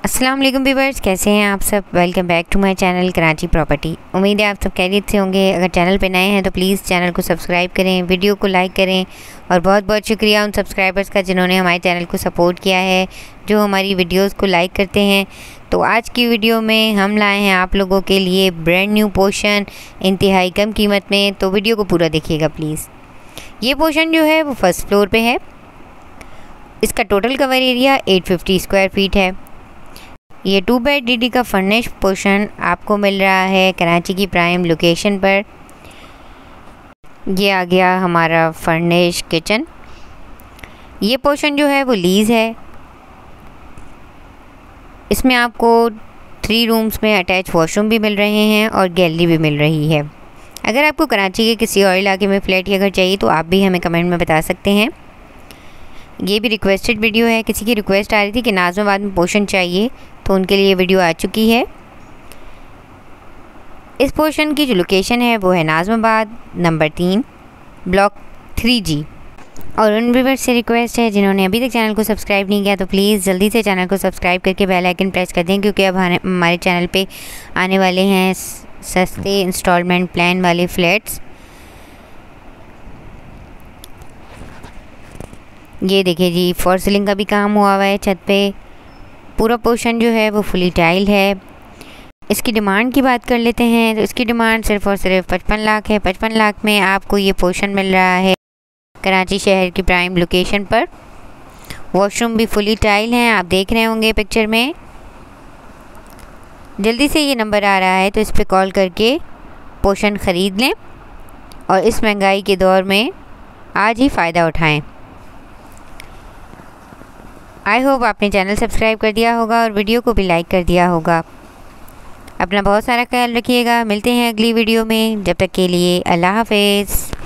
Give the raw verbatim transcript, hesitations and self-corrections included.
अस्सलाम वालेकुम व्यूअर्स, कैसे हैं आप सब। Welcome back to my channel Karachi property. उम्मीद है आप सब खैरियत से होंगे। अगर चैनल पे नए हैं तो प्लीज़ चैनल को सब्सक्राइब करें, वीडियो को लाइक करें और बहुत बहुत शुक्रिया उन सब्सक्राइबर्स का जिन्होंने हमारे चैनल को सपोर्ट किया है, जो हमारी वीडियोज़ को लाइक करते हैं। तो आज की वीडियो में हम लाए हैं आप लोगों के लिए ब्रांड न्यू पोर्शन इंतहाई कम कीमत में। तो वीडियो को पूरा देखिएगा प्लीज़। ये पोर्शन जो है वो फर्स्ट फ्लोर पे है। इसका टोटल कवर एरिया आठ सौ पचास स्क्वायर फीट है। ये टू बेड डी डी का फर्निश पोर्शन आपको मिल रहा है कराची की प्राइम लोकेशन पर। ये आ गया हमारा फर्निश किचन। ये पोर्शन जो है वो लीज़ है। इसमें आपको थ्री रूम्स में अटैच वॉशरूम भी मिल रहे हैं और गैलरी भी मिल रही है। अगर आपको कराची के किसी और इलाके में फ़्लैट या घर चाहिए तो आप भी हमें कमेंट में बता सकते हैं। ये भी रिक्वेस्टेड वीडियो है। किसी की रिक्वेस्ट आ रही थी कि नाज़माबाद में पोर्शन चाहिए, तो उनके लिए वीडियो आ चुकी है। इस पोर्शन की जो लोकेशन है वो है नाज़माबाद नंबर तीन, ब्लॉक थ्री जी। और उन व्यूअर्स से रिक्वेस्ट है जिन्होंने अभी तक चैनल को सब्सक्राइब नहीं किया तो प्लीज़ जल्दी से चैनल को सब्सक्राइब करके बेल आइकन प्रेस कर दें, क्योंकि अब हमारे चैनल पे आने वाले हैं सस्ते इंस्टॉलमेंट प्लान वाले फ्लैट्स। ये देखिए जी, फॉर सीलिंग का भी काम हुआ हुआ है छत पे। पूरा पोर्शन जो है वो फुली टाइल है। इसकी डिमांड की बात कर लेते हैं तो इसकी डिमांड सिर्फ़ और सिर्फ पचपन लाख है। पचपन लाख में आपको ये पोर्शन मिल रहा है कराची शहर की प्राइम लोकेशन पर। वॉशरूम भी फुली टाइल हैं, आप देख रहे होंगे पिक्चर में। जल्दी से ये नंबर आ रहा है तो इस पर कॉल करके पोर्शन ख़रीद लें और इस महंगाई के दौर में आज ही फ़ायदा उठाएं। आई होप आपने चैनल सब्सक्राइब कर दिया होगा और वीडियो को भी लाइक कर दिया होगा। अपना बहुत सारा ख्याल रखिएगा। मिलते हैं अगली वीडियो में। जब तक के लिए अल्लाह हाफ़िज़।